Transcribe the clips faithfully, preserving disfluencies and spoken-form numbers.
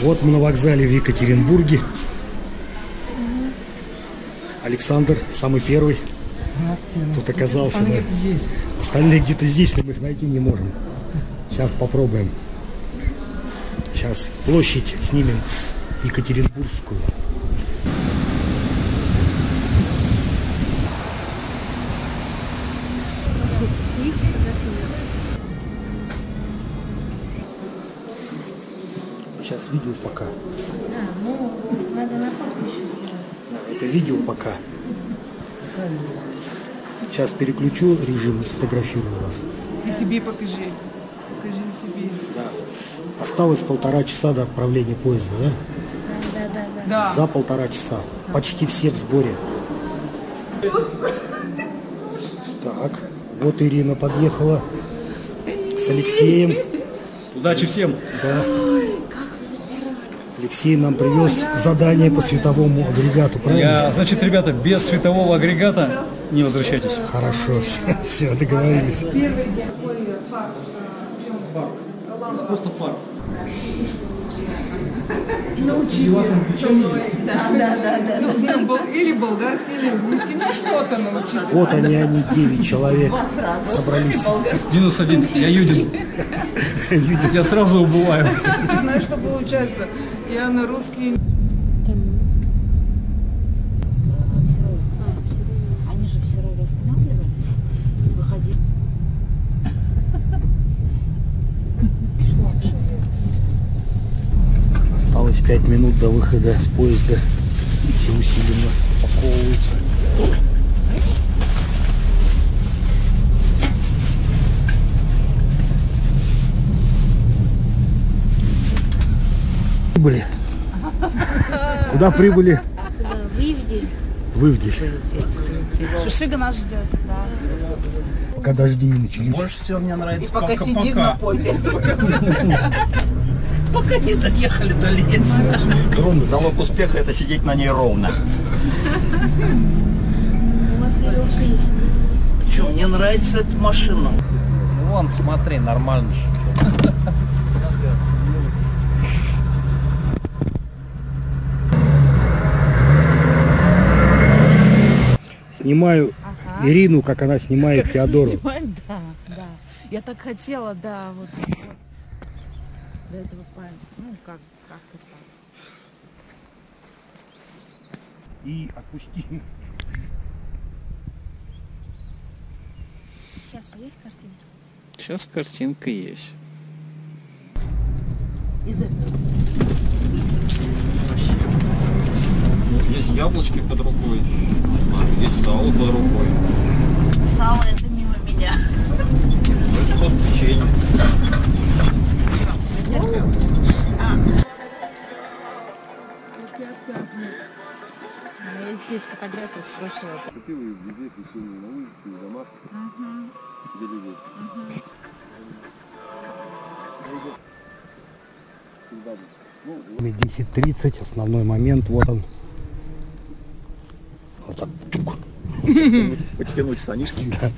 Вот мы на вокзале в Екатеринбурге. Александр самый первый тут оказался. Остальные да. где-то здесь. Остальные где-то здесь, но мы их найти не можем. Сейчас попробуем. Сейчас площадь снимем Екатеринбургскую. Сейчас видео пока. А, ну, надо на фотку еще сделать. Это видео пока. Сейчас переключу режим и сфотографирую вас. И себе покажи. Покажи себе. Да. Осталось полтора часа до отправления поезда, да? Да, да, да. Да. За полтора часа. Почти все в сборе. Так, вот Ирина подъехала с Алексеем. Удачи всем! Да. Алексей нам привез задание по световому агрегату, правильно? Я, значит, ребята, без светового агрегата не возвращайтесь. Хорошо, все, все, договорились. Просто фар. Научился со мной. Да, да, да, да. Или болгарский, или английский. Ну что-то научиться. Вот они, они, девять человек собрались. Минус один. Я Юдин. Я сразу убываю. Ты знаешь, что получается? Я на русский... Они же все равно останавливались, выходили. Осталось пять минут до выхода с поезда. Все усиленно упаковываются. Прибыли. Куда прибыли? Выведи. Вывди. Шишига нас ждет, да. Пока дожди не начались. Больше всего мне нравится Пока сидим на поле. пока не доехали до Ленина. Залог успеха — это сидеть на ней ровно. У вас веревка есть. Че, мне нравится эта машина. Вон, смотри, нормально. Снимаю Ага. Ирину, как она снимает Теодору. Снимать, да, да. Я так хотела, да, вот. вот. До этого память. Ну, как, как-то так. И отпусти. Сейчас есть картинка? Сейчас картинка есть. Есть яблочки под рукой, есть сало под рукой. Сало это мимо меня. Это просто печенье. Есть здесь фотография с прошлого. Купил их везде, священные, на улице, на домах, где люди. Всегда бы. десять тридцать, основной момент, вот он. Вот так. Чук. Подтянуть штанишки. Да.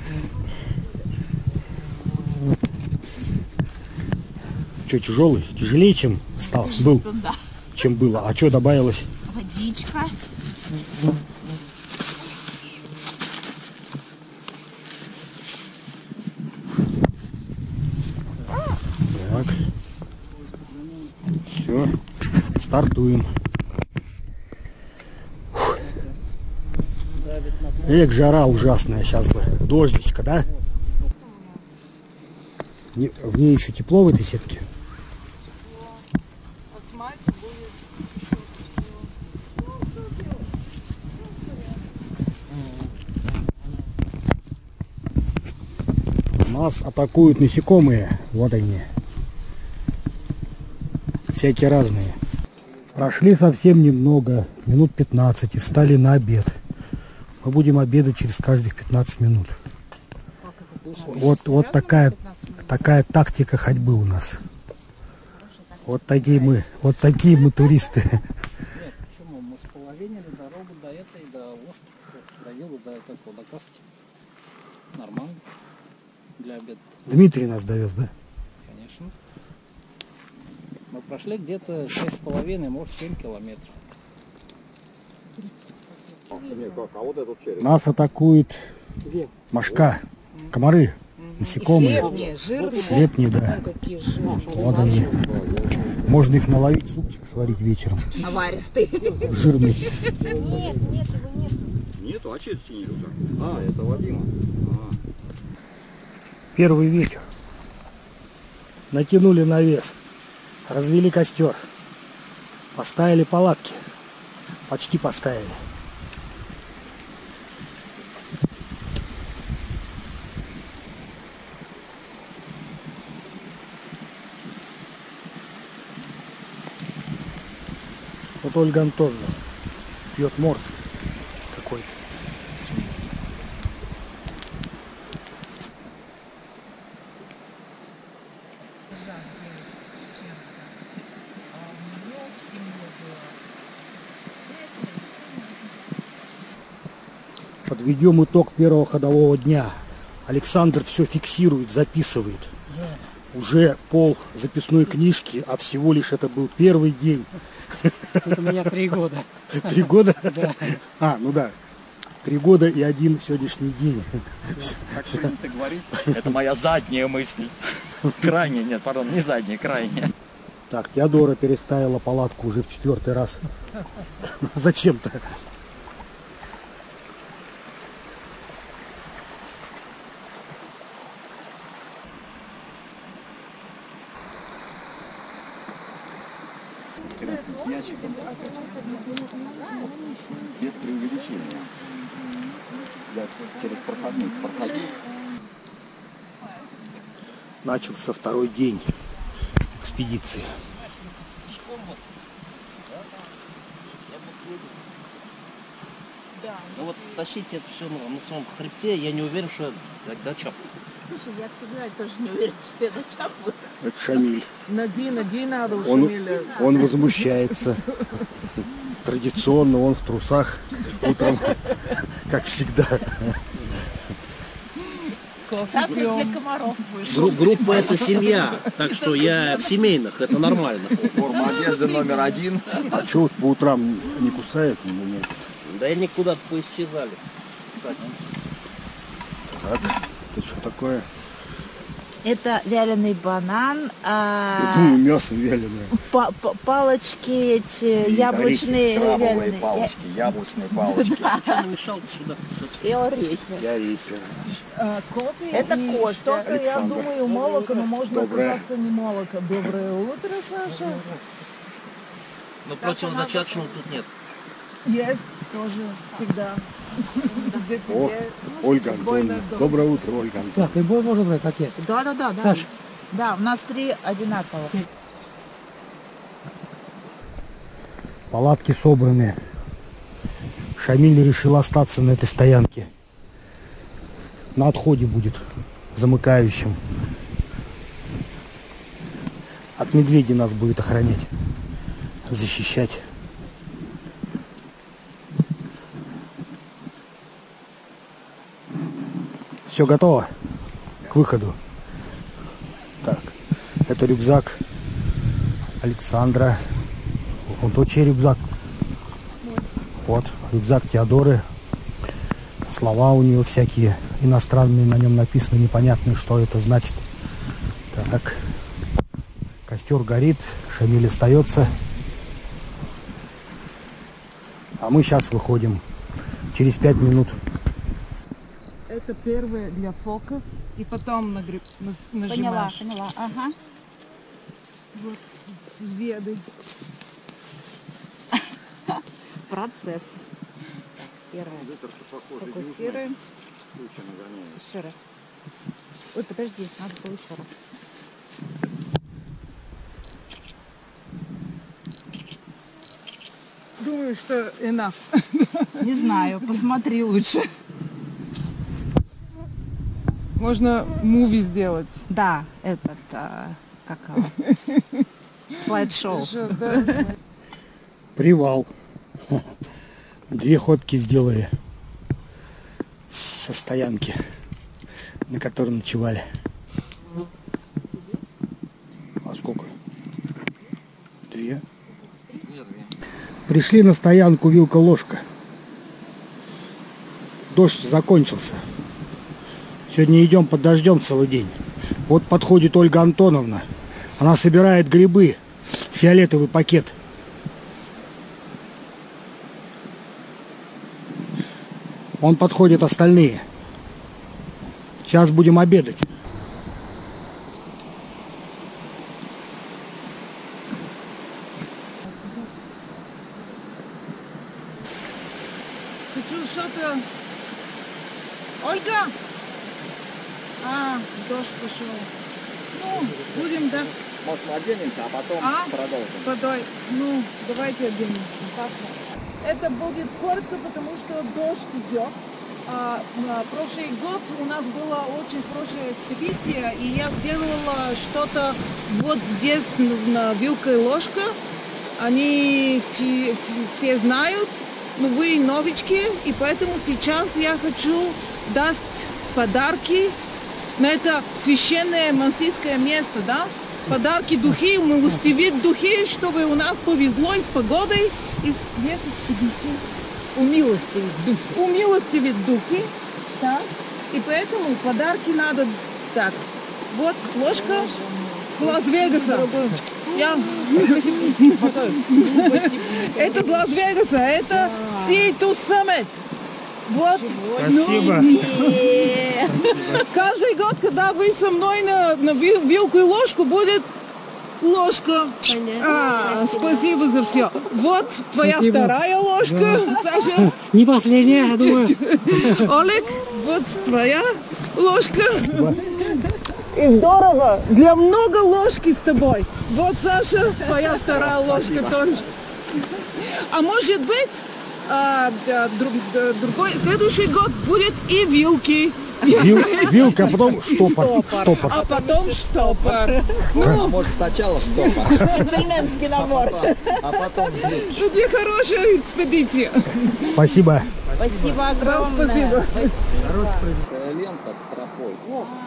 Что, тяжелый? Тяжелее, чем стал? Был? Да. Чем было. А что добавилось? Водичка. Так. Все. Стартуем. Фух. Эх, жара ужасная сейчас бы. Дождичка, да? Не- В ней еще тепло в этой сетке. Нас атакуют насекомые. Вот они. Всякие разные. Прошли совсем немного, минут пятнадцать, и встали на обед. Мы будем обедать через каждых пятнадцать минут. Вот, вот такая, такая тактика ходьбы у нас. Вот такие мы, вот такие мы туристы. Почему? Мы споловинили дорогу до этой, до Ложки, до Вилы, до этого, до Каски. Нормально. Для обеда, Дмитрий нас довез, да? конечно. Мы Прошли где-то шесть с половиной, может семь километров. Нас атакует мошка, комары, насекомые. Слепни, жирные. Слепни, да. Ой, какие жирные. Вот они. Можно их наловить, супчик сварить вечером. Наваристые. Жирный. Нету, а что это синий рюкзак? А, это Вадима. А. Первый вечер. Натянули навес. Развели костер. Поставили палатки. Почти поставили. Вот Ольга Антоновна пьет морс какой-то. Подведем итог первого ходового дня. Александр все фиксирует, записывает. Уже пол записной книжки, а всего лишь это был первый день. Тут у меня три года. Три года? Да. А, ну да. Три года и один сегодняшний день. Как принято говорить, это моя задняя мысль. Крайняя, нет, пардон, не задняя, крайняя. Так, Теодора переставила палатку уже в четвертый раз. Зачем-то. С ящиком. Без преувеличения. Я через проходник проходил. Начался второй день экспедиции. Ну вот тащить это все на своем хребте, я не уверен, что я дочапаю. Слушай, я всегда тоже не уверена, что я дочапаю. Это Шамиль. Ноги, ноги надо у Он, Шамиля. он возмущается. Традиционно он в трусах утром, как всегда. Кофе пьем. Для комаров вышел. Гру- группа это семья, так что я в семейных, это нормально. Форма одежды номер один. А что по утрам не кусает? Ну, нет. Да и они куда-то поисчезали, кстати. Так, это что такое? Это вяленый банан, а, Я думаю, мясо вяленое. па- па- палочки эти яблочные Крабовые вяленые палочки, яблочные палочки. Что намешал сюда? и орехи. Я рейсер. А, кофе Это и кофе. что-то, я Александр. думаю, молоко, но можно Доброе. оказаться не молоко. Доброе утро, Саша. Но противозачаточного тут нет. Есть тоже всегда. Где О, тебе, ну, Ольга спокойно, Антоновна. дома. Доброе утро, Ольга Антоновна. Так, ты будешь можно брать пакет? Да, да, да, да. Саша. Да, у нас три одинаковых. Палатки собраны. Шамиль решил остаться на этой стоянке. На отходе будет замыкающим. От медведей нас будет охранять, защищать. Все готово к выходу. Так, это рюкзак Александра. Вон тот чей рюкзак. Вот, рюкзак Теодоры. Слова у нее всякие иностранные, на нем написано, непонятные, что это значит. Так, костер горит, Шамиль остается. А мы сейчас выходим. Через пять минут. Это первое для фокус, и потом нагреб, на- Поняла, нажимаешь. поняла. Ага. Вот, веды. Процесс. Первое. Фокусируем. Еще раз. Ой, подожди, надо было еще раз. Думаю, что enough. Не знаю, посмотри лучше. Можно муви сделать. Да, этот, а, как его? Слайд-шоу. Что, да. Привал. Две ходки сделали со стоянки, на которой ночевали. А сколько? Две. Пришли на стоянку вилка-ложка. Дождь закончился. Сегодня идем под дождем целый день. Вот подходит Ольга Антоновна. Она собирает грибы. Фиолетовый пакет. Он подходит остальные. Сейчас будем обедать. Хочу что-то... Ольга! А, дождь пошел. Ну, будем, да? Может, мы оденемся, а потом А? продолжим. Подай. Ну, давайте оденемся. Саша. Это будет коротко, потому что дождь идет. А, а, прошлый год у нас была очень хорошая экспедиция, и я сделала что-то вот здесь, на вилка и ложка. Они все, все, все знают, но вы новички, и поэтому сейчас я хочу дать подарки на это священное мансийское место, да? Подарки духи, милостивить духи, чтобы у нас повезло и с погодой, и с весочки духи. Умилостивить духи. Умилостивить духи, да? И поэтому подарки надо так. Вот ложка с Лас-Вегаса. Я... Это с Лас-Вегаса, это Sea to Summit. Вот. Спасибо. Каждый год, когда вы со мной на, на вил- вилку и ложку, будет ложка. А, спасибо за все. Вот твоя Спасибо. вторая ложка, Саша. Не последняя, я думаю. Олег, вот твоя ложка. И здорово. Для много ложки с тобой. Вот, Саша, твоя вторая ложка тоже. А может быть, а, а, друг, а, другой, следующий год будет и вилки. Вил- вилка, а потом штопор. Штопор. А потом штопор. А может, сначала штопор, Джентльменский набор. а потом вилки. Ну, для хорошей экспедиции. Спасибо. Спасибо Вам огромное. спасибо. Такая лента с тропой.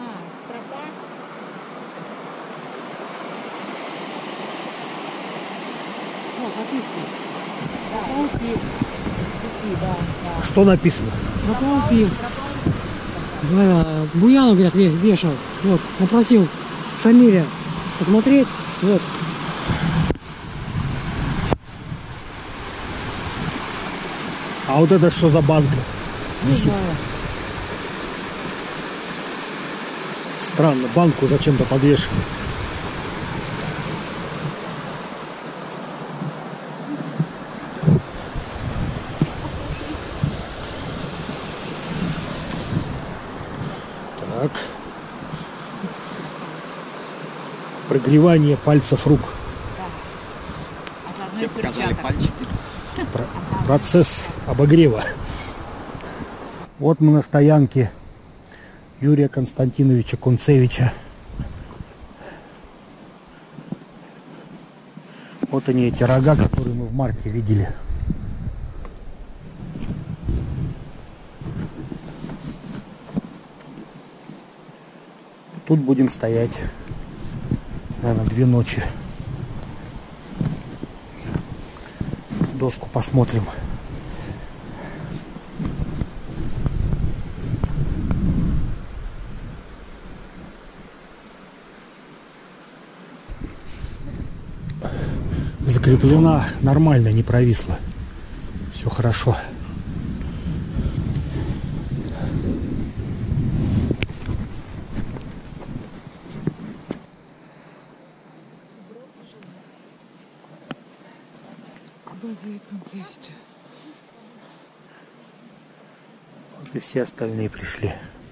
Что написано? Пропал пил. Говоря, Буянов, говорят, ве- вешал. Вот, попросил Шамиля посмотреть. Вот. А вот это что за банка? Не знаю. Странно, банку зачем-то подвешивают. Так. Прогревание пальцев рук. Все показали пальчики. Про- процесс обогрева. Вот мы на стоянке Юрия Константиновича Кунцевича. Вот они, эти рога, которые мы в марте видели. Тут будем стоять, наверное, две ночи. Доску посмотрим. Закреплена нормально, не провисла. Все хорошо. Вот и все остальные пришли.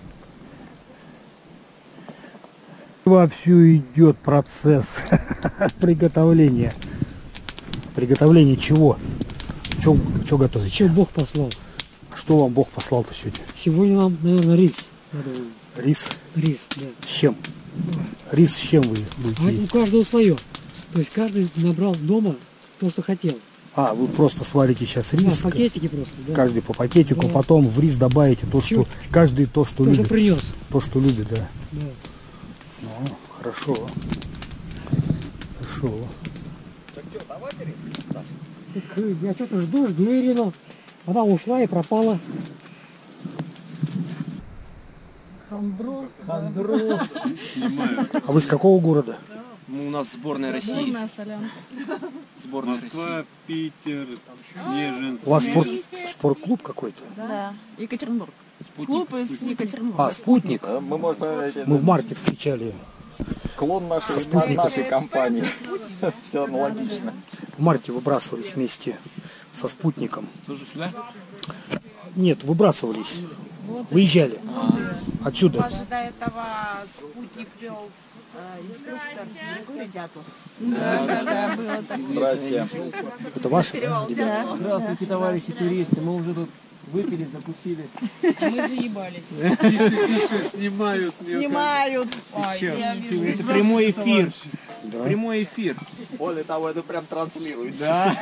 Вовсю идет процесс приготовления. Приготовление чего? Что, что готовить? Что Бог послал? Что вам Бог послал-то сегодня? Сегодня нам, наверное, рис. Надо было. Рис? Рис, да. С чем? Рис с чем вы будете А у есть? каждого свое. То есть каждый набрал дома то, что хотел. А, вы просто сварите сейчас Да, рис. пакетики просто. Да. Каждый по пакетику, Да. потом в рис добавите то, что Чуть. каждый то, что То, что любит. принес. То, что любит, да. Да. Ну, хорошо. Хорошо. Так, я что-то жду, жду Ирину. Она ушла и пропала. Хандрос. Хандрос. А вы с какого города? У нас сборная России. Сборная солянка. Сборная Москва, Питер, Снежинск. У вас спорт, спортклуб какой-то? Да. Екатеринбург. Спутник. Клуб из Екатеринбурга. А, «Спутник». Э, Мы, может, эти- Мы в марте встречали. клон нашей, на- нашей компании. Все аналогично. В марте выбрасывались вместе со «Спутником». Тоже сюда? Нет, выбрасывались. Выезжали. Отсюда. Даже до этого спутник вел э, инструктор Григорий Дятлов. Да, да, да, было так. Здрасте. Это ваши? Перевел Дятлов. Здравствуйте, товарищи туристы. Мы уже тут выпили, закусили. Мы заебались. Снимают. Снимают. Ой, я вижу. Это прямой эфир. Да. Прямой эфир. Более того, это прям транслируется. Да.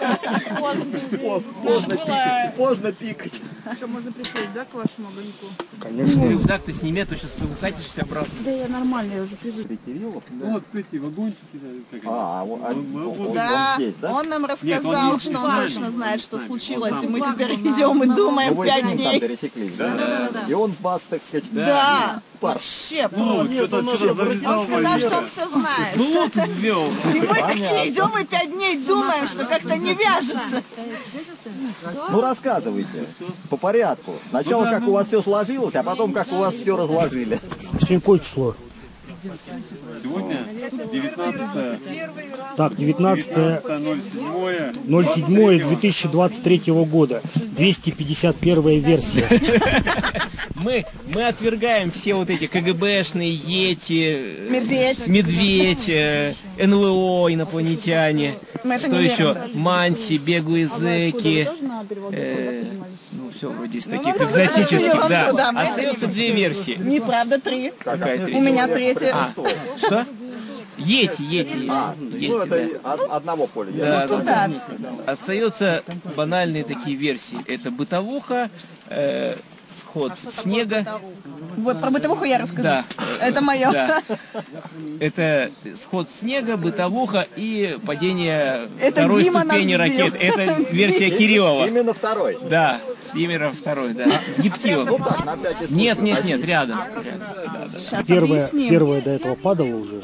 По- Поздно пикать. Поздно пикать. Что, можно приходить, да, к вашему огоньку? Конечно. Рюкзак ты сними, а то сейчас ты укатишься обратно. Да я нормально, я уже приду. Кириллов? Вот эти вагончики. да, как они. А, он, а, Ну, он- вот. он Да, здесь, да? он нам Нет, рассказал, он не что с он нами. точно знает, что Он с нами. случилось, Он и мы там. теперь идем и думаем Ну, вы пять с ним там дней. пересеклись, да? И он вас, так сказать, Да, пар. вообще Ну, просто. что-то что завязал. Он сказал, что он все знает. Блуд ввел. И мы такие идем и пять дней думаем, что как-то не вяжется. Ну, рассказывайте. По порядку. Сначала, как у вас все сложилось, а потом, как у вас все разложили. Сегодня какое число? Сегодня девятнадцатое Так, девятнадцатое ноль седьмое. ноль седьмое две тысячи двадцать третьего года. двести пятьдесят первая версия. Мы, мы отвергаем все вот эти КГБшные, Йети, Медведь. Медведь, э, эн вэ о, инопланетяне. Мы это Что не еще? верим. Манси, бегуязыки. Э, ну, все вроде из таких экзотических, вон да. туда, мы это не Остается две версии. Неправда, три. Какая У третья? меня третья. А, что? Йети, Йети, А, Йети, ну, да. это од- одного поля. я Да, думаю. да, Да. да. Остаются банальные такие версии. Это бытовуха, э, сход снега. Вот про бытовуху я рассказала. Да. Это мое. Да. Это сход снега, бытовуха и падение Это второй Дима ступени нас сбил. ракет. Это версия Кириллова. Именно второй. Да, Димера второй, да. С гептилом. Ну так, на всякий случай. Нет, нет, нет, рядом. Сейчас Первая, объясним. первая до этого падала уже.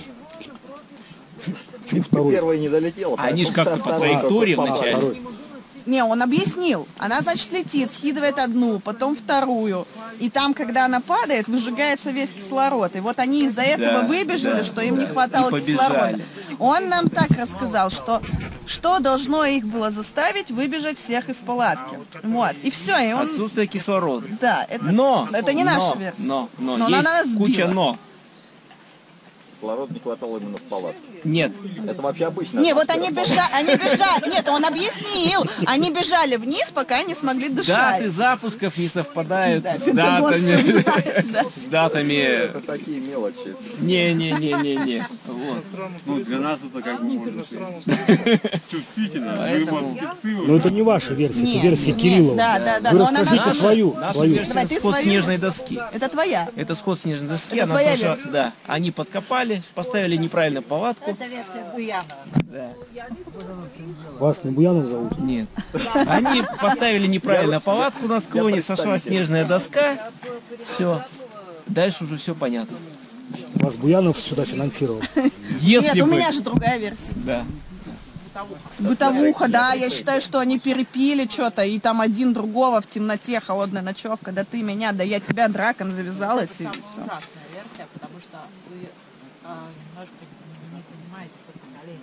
Чуть второй. Первая не долетела. Они ж поэтому как-то по вторая траектории попала. вначале. Второй. Не, он объяснил. Она, значит, летит, скидывает одну, потом вторую. И там, когда она падает, выжигается весь кислород. И вот они из-за этого Да, выбежали, да, что им да. не хватало И побежали. кислорода. Он нам так рассказал, что что должно их было заставить выбежать всех из палатки. Вот. И все. И он... Отсутствие кислорода. Да, это, Но! это не но, наша версия. Но, но, Но она есть нас сбила. куча но. Кислорода не хватало именно в палатке. Нет. Это вообще обычно. Не, вот они бежали, они бежали, нет, он объяснил, они бежали вниз, пока не смогли дышать. Даты запусков не совпадают Да, с Пентагон всё датами. знает, да. С датами. Это такие мелочи. Не-не-не-не-не. Вот. Ну, для нас это как бы может быть чувствительно. Мы Поэтому- спецы Но уже. это не ваша версия, Нет, это версия нет, Кириллова. Да, да, да. Вы но она расскажите наша. свою. Наша свою. версия Давай, ты сход свою. снежной доски. Это твоя. Это сход снежной доски. Это Она твоя сначала, версия. да, они подкопали, поставили неправильно палатку. Это версия Буянова. Да. Вас не Буянов зовут? Нет. Они поставили неправильно палатку на склоне, сошла снежная доска. Все. Дальше уже все понятно. Вас Буянов сюда финансировал. Если Нет, у бы... меня же другая версия. Да. Бытовуха, да, я считаю, что они перепили что-то, и там один другого в темноте, холодная ночевка, да ты меня, да я тебя, дракон, завязалась, и Самая все. ужасная версия, потому что вы а, немножко не понимаете то поколение.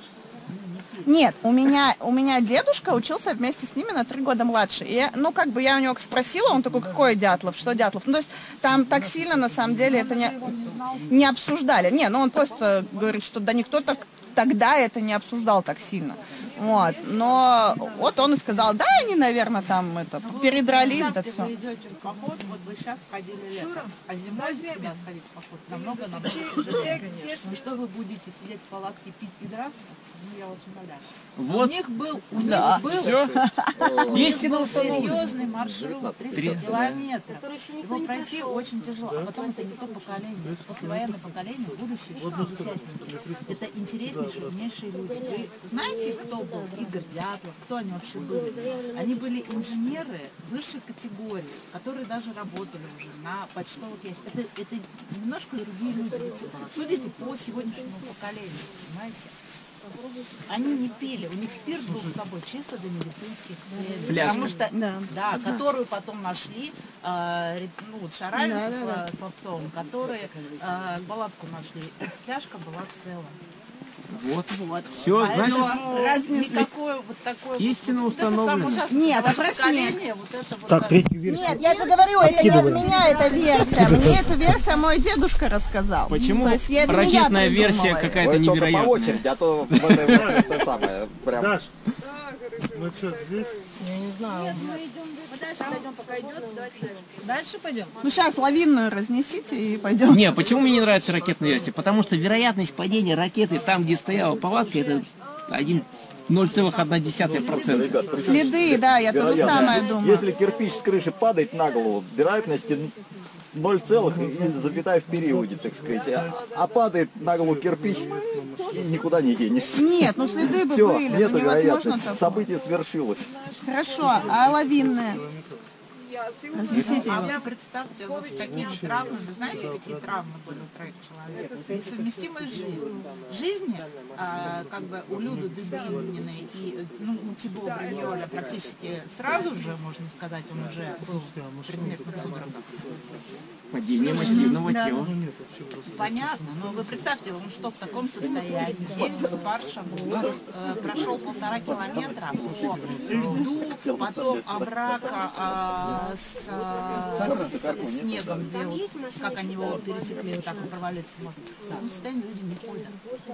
Нет, у меня, у меня дедушка учился вместе с ними на три года младше. И, я- ну, как бы я у него спросила, он такой, какой Дятлов, что Дятлов? Ну, то есть там так сильно, на самом деле, это не, не обсуждали. Не, ну, он просто говорит, что да никто так, тогда это не обсуждал так сильно. Вот, но вот он и сказал, да, они, наверное, там это, передрались, да Если все. вы идете в поход, вот вы сейчас ходили летом, а зимой сюда сходить в поход намного намного тяжелее. Ну что вы будете сидеть в палатке, пить и драться? Ну, я вас умоляю. Вот. У них был, у Да. них был, Всё. у них Истина был установлена. серьезный маршрут, триста Три. километров. Его пройти очень тяжело, а потом это не то поколение, это послевоенное поколение, будущее шестидесятники. Это интереснейшие, умнейшие люди. Вы знаете, кто был Игорь Дятлов, кто они вообще были? Они были инженеры высшей категории, которые даже работали уже на почтовых ящиках. Это, это немножко другие люди. Судите по сегодняшнему поколению, понимаете? Они не пили, у них спирт был с собой чисто для медицинских целей. Фляжка. Потому что, да, да, которую потом нашли, э, реп- ну, вот Шараль Да, со да, да. Сла- Слабцовым, которые э, палатку нашли. Эта фляжка была целая. Вот. Вот. Все, Поэтому значит, никакой вот такой истина вот, вот это самое установлена. ужасное. Нет, Ваше вопрос поколение, вот это вот Так, так. третью версию. Нет, я же говорю, это не от Откидываем. меня эта версия. Мне эту версию мой дедушка рассказал. Почему То есть я- это не я ракетная придумала версия её. какая-то Вы только по невероятная? очереди, а то в этой вот это самое, прям... Ну что, здесь? Я не знаю. Мы дальше дойдем, пока идет, давайте дальше. Дальше пойдем. Ну сейчас лавинную разнесите и пойдем. Не, почему мне не нравится ракетная версия? Потому что вероятность падения ракеты там, где стояла палатка, это один ноль целых одна десятая процента. Следы, да, я то же самое думаю. Если кирпич с крыши падает на голову, вероятность ноль целых запятая в периоде, так сказать. А, а падает на голову кирпич, и никуда не денешься. Нет, ну следы бы Все, были, нет ну невозможно вероятности, такое. событие свершилось. Хорошо, а лавинная? Разнесите А его. вы представьте, вот с такими травмами, знаете, какие травмы были у троих человек? Несовместимые с жизнью. Жизни, а, как бы у Люды Дыбининой и ну, у Тибо Бриньоля практически сразу же, можно сказать, он уже был в предсмертных судорогах. Падение массивного тела. Понятно, но вы представьте, он что в таком состоянии, девять пар шагов, э, прошел полтора километра по льду, потом обрака а, с, а, с снегом, где вот, как они его пересекли, вот так и провалиться можно. В таком состоянии люди не ходят.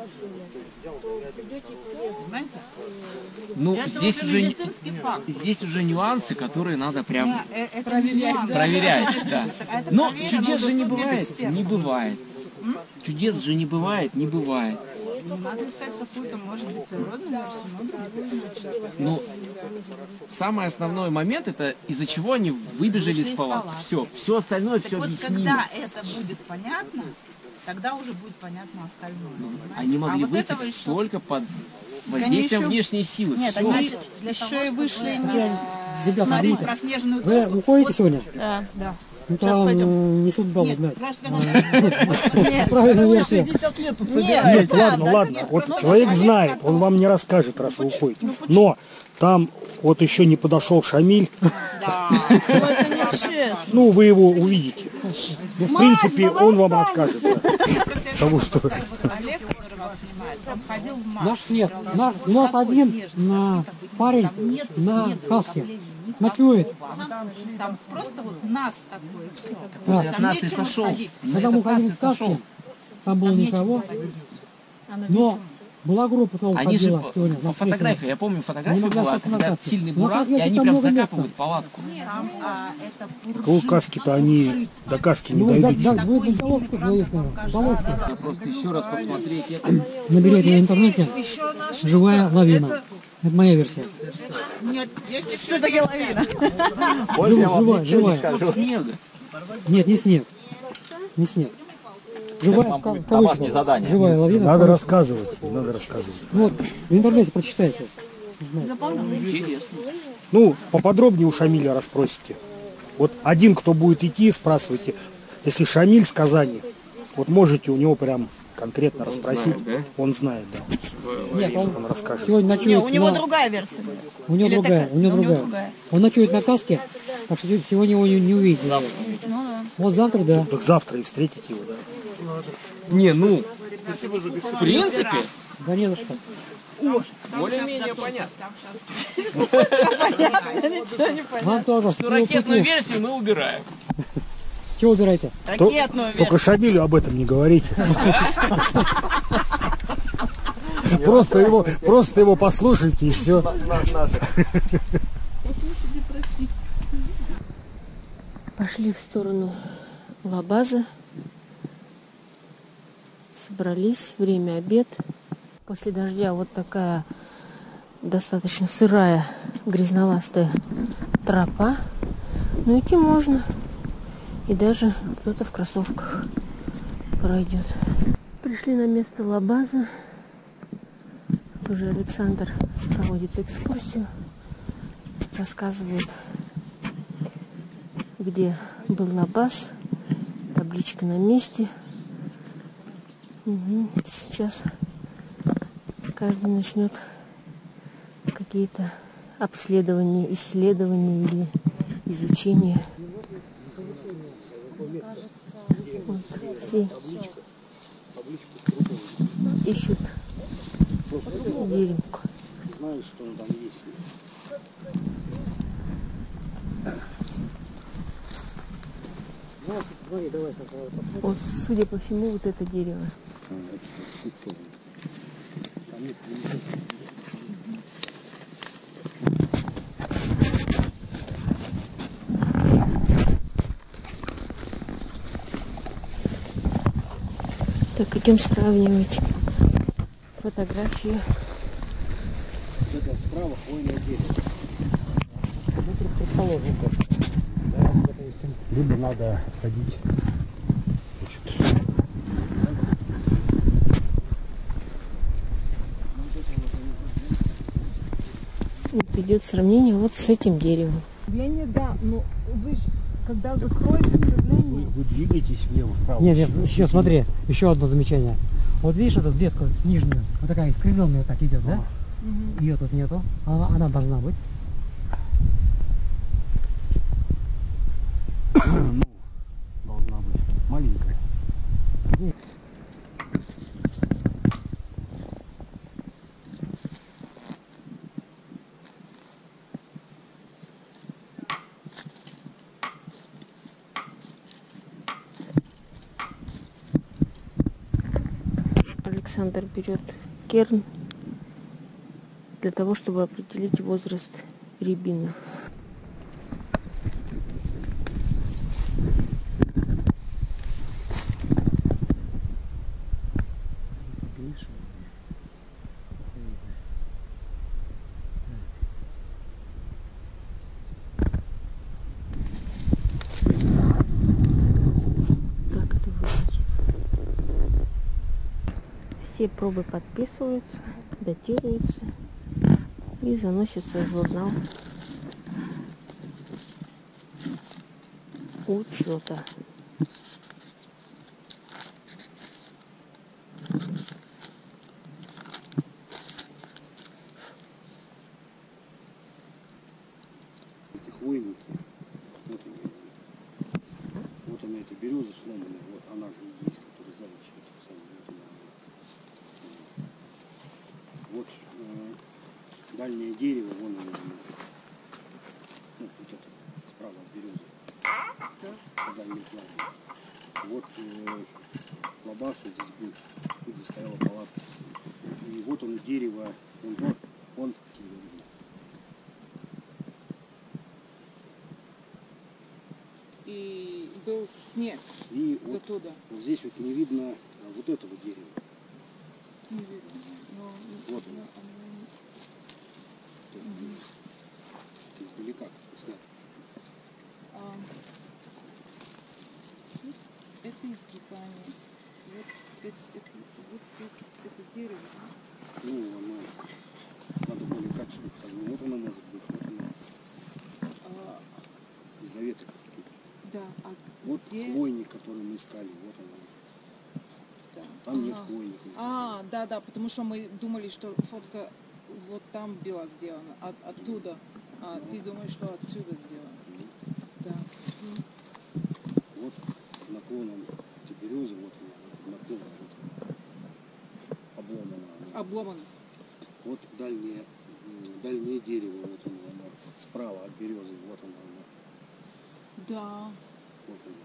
Понимаете? Ну, Это здесь уже уже, не- медицинский факт. здесь уже нюансы, которые надо прям Не, э, это не нюанс. проверять. Да. А это Но проверено чудес уже же не судебным бывает. экспертом. Не бывает. Чудес же не бывает, не бывает. Ну, надо искать какую-то, может быть, природную версию, но другую, значит. Ну, самый основной момент, это из-за чего они выбежали Вышли из из палатки. палатки. Все, все остальное, Так все вот, объяснимо. когда это будет понятно, тогда уже будет понятно остальное. понимаете? Они могли а вот выйти этого еще... только под воздействием еще- внешней силы. Нет, Всё. они Значит, для еще того, и чтобы вышли э, не... Ребята, смотреть видите, про снежную вы доску. уходите Вот- сегодня? Да, да. Ну, Сейчас там пойдем. э, не судьба Нет, узнать. просто вот- вот- Нет, Правильная версия. нет, Нет, да, ладно, да, ладно. нет, Вот ну, человек человек знает, он вам не расскажет, раз вы уходите. Но там вот еще не подошел Шамиль. Да. Ну, вы его увидите. Ну, в принципе, он вам расскажет. да. Потому что Вот Олег, который вас снимает, он ходил в марш. Наш нет, брал наш, вот у нас такой один снежный, на разбитый, быть, парень там нет на снега, каске накоплений никакого. ночует. Там, там просто вот нас такое все. Да. От нас ты сошел. Когда мы ходили в сошел. каске, там было Там нечего никого, ходить. но была группа, кто Они же ходила по, сегодня. по на фотографии, я помню, фотография Не могла была, остаться на когда каске. сильный Ну, буран, как и я, они там прям много места. закапывают палатку. Там а, это каски-то они до каски не Ну, да, дойдут. да, такой будет сильный головка, буран, головка, как покажет. головка. Да, да. Просто еще раз посмотреть это. Наберите в интернете Еще наши... «Живая лавина». Это- Это моя версия. Нет, есть еще Что такое лавина? Больше я вам живая, ничего не живая. скажу. Снега. Нет, не снег. Не снег. Живая вам в ка- будет в кавычках. домашнее задание. Живая лавина. в Надо кавычках. рассказывать, не надо рассказывать. Вот, в интернете прочитайте. Интересно. Ну, поподробнее у Шамиля расспросите. Вот один, кто будет идти, спрашивайте. Если Шамиль с Казани, вот можете у него прям конкретно расспросить. знает, да? Он знает, да. Нет, он Он расскажет. сегодня Не, ночует у него на... другая версия. У него Или другая, такая? у него У него другая. другая. Он ночует на каске, так что сегодня его не, не увидите. Ну да. Вот завтра, да. Так завтра и встретите его, да. Не, ну, в принципе, Да не за что. более-менее понятно. Ничего не понятно. Вам тоже. Ну, ракетную версию мы убираем. Чего убираете? То- Ракетную версию. Только Шамилю об этом не говорить. Просто его, просто его послушайте и все. Пошли в сторону Лабаза. Собрались, время обед. После дождя вот такая достаточно сырая, грязноватая тропа. Но идти можно. И даже кто-то в кроссовках пройдет. Пришли на место Лабаза. Уже Александр проводит экскурсию. Рассказывает, где был Лабаз. Табличка на месте. Угу. Сейчас каждый начнет какие-то обследования, исследования или изучения. Вот. Все ищут деревку. Знаешь, что он там есть? Вот, судя по всему, вот это дерево. Так, идем сравнивать фотографию. Это справа хвойное дерево. Ну, предположим, как. Да, допустим. Либо надо ходить. Значит, вот идет сравнение вот с этим деревом. Явление, да, но вы ж, когда закроете явление... Вы, вы двигаетесь влево-вправо. Нет, нет, еще смотри, еще одно замечание. Вот видишь эту ветку нижнюю, вот такая искривленная так идет, да? Угу. Ее тут нету, а она должна быть. Ну, должна быть маленькая. Нет. Александр берет керн для того, чтобы определить возраст рябины. Так это выглядит. Все пробы подписываются, датируются и заносятся в журнал учета. Хвойники. Вот они. Вот она, эта береза сломанная. Вот она же есть, которая заводчик. Вот э, дальнее дерево, вон оно. Ну, вот это, справа от березы. Да. Дальний план. Вот э, Лабаз вот здесь был. Тут здесь стояла палатка. И вот оно дерево. Он, он, он И был снег и вот, оттуда. вот здесь вот не видно вот этого дерева. Не видно. Но, Вот но, он. оно... Это издалека как снят. а, это изгибание. Вот это, это, вот это, это дерево. Ну, оно надо более качественно показать. Вот оно может быть, вот оно. А, Из-за веток. да. А Вот где? хвойник, который мы искали, вот оно. Да. Там Ага. нет хвойника. А, да, да, потому что мы думали, что фотка вот там была сделана, от, оттуда. А ты думаешь, что отсюда сделана? Да. Вот наклоном эти березы, вот она, наклоном вот обломана. она. Обломано. Вот дальнее, м, дальнее дерево, вот оно, оно справа от березы, вот оно, оно. Да, Вот оно.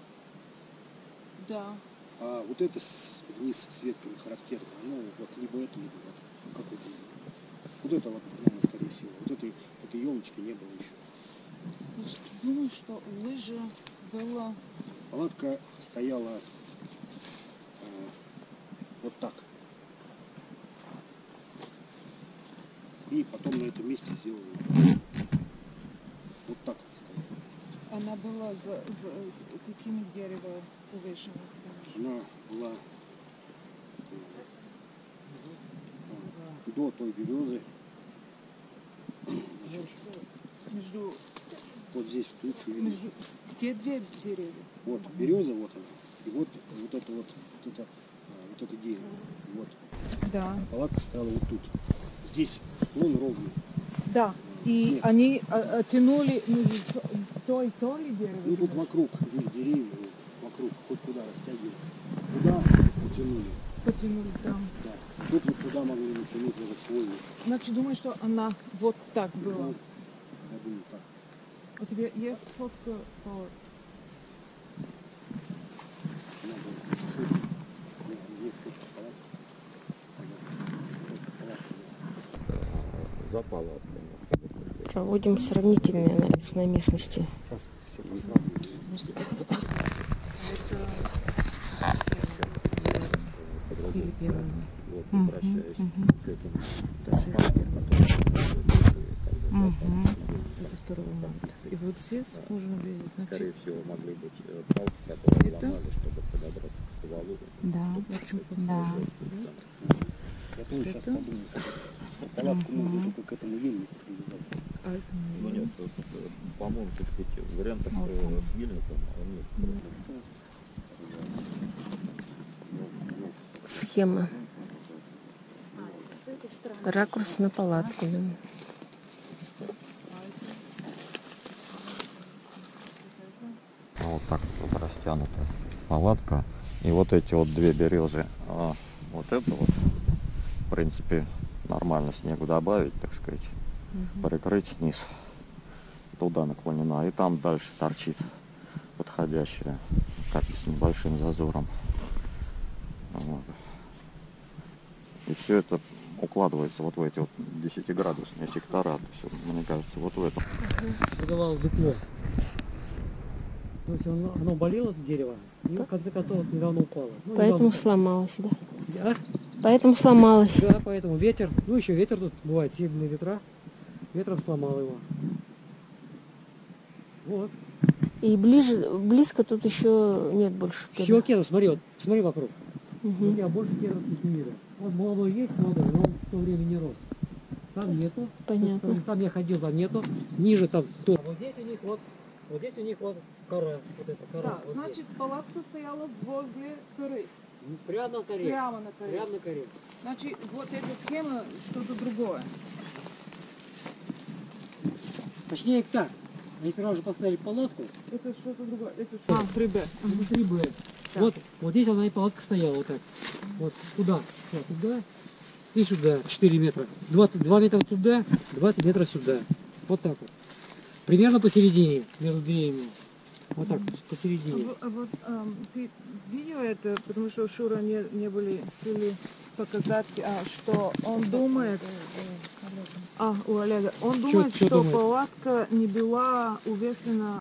да. А вот это с- вниз с ветками характерно, оно вот либо это, либо вот какой-то из них. Вот это вот, наверное, скорее всего. Вот этой, этой елочки не было еще. Думаю, что лыжа была... Палатка стояла э, вот так. И потом на этом месте сделали. Вот так вот стоит. Она была за, за какими деревами увешана? Она была до той березы. Значит, Между... вот здесь в тучу. Между... Где две деревья? Вот береза, вот она. И вот, вот это вот, вот это, вот это дерево. Вот. Да. А палатка стояла вот тут. Здесь склон ровный. Да. И Снег. они а, а, тянули между то и то ли дерево? Ну тут вокруг, здесь деревья, вот, вокруг, хоть куда растягивали. Куда потянули. Потянули там. Да. Тут вот сюда могли натянуть в этот свой. Значит, думаю, что она вот так была. Да. Я думаю, так. У тебя есть фотка по... За палатками. Проводим сравнительный анализ на местности. Сейчас все посмотрим. Вот, возвращаясь к этому. Это второго марта. И вот здесь можно видеть, значит... Скорее всего, могли быть э, палки, которые Это? ломали, чтобы подобраться к стволу. Да, да. Я тоже сейчас подумал. Палатку нужно только к этому ельнику привязать. А это Ну нет, э, э, по-моему, так сказать, вариантов Вот э, там. с ельником а нет. Схема. Ракурс на палатку. Да. Вот так вот растянута палатка. И вот эти вот две березы. А вот это вот, в принципе, нормально снегу добавить, так сказать, Угу. прикрыть низ. Туда наклонена. И там дальше торчит подходящая, как с небольшим зазором. Вот. И все это укладывается вот в эти вот десятиградусные сектора. То есть, мне кажется, вот в этом. Продавал дупло. То есть оно, оно болело, дерево, и в конце концов недавно упало. Ну, Поэтому недавно... сломалось, да. А? Поэтому сломалось. Да, поэтому ветер, ну еще ветер тут бывает, сильные ветра, ветром сломал его. Вот. И ближе, близко тут еще нет больше кедра. Все кедр, смотри, вот, смотри вокруг. Угу. У тебя больше кедров тут не видно. Вот молодой есть, молодой, но он в то время не рос. Там нету. Понятно. Там я ходил, там нету. Ниже там то. А вот здесь у них вот, вот здесь у них вот кора, вот эта кора. Да, вот значит, здесь. палатка стояла возле коры. Прямо на коре. Прямо на коре. Прямо на коре. Значит, вот эта схема что-то другое. Точнее так. Они сперва уже поставили палатку. Это что-то другое. Это что? А, три бэ. Это три бэ. Вот, вот здесь она и палатка стояла вот так. Вот туда, вот, туда и сюда. четыре метра. два метра туда, двадцать метров сюда. Вот так вот. Примерно посередине, между деревьями. Вот так, посередине. А, а вот эм, ты видел это, потому что у Шура не, не были силы показать, а, что он думает, а, у Олега, он думает, Чё- чё что думает? палатка не была увешана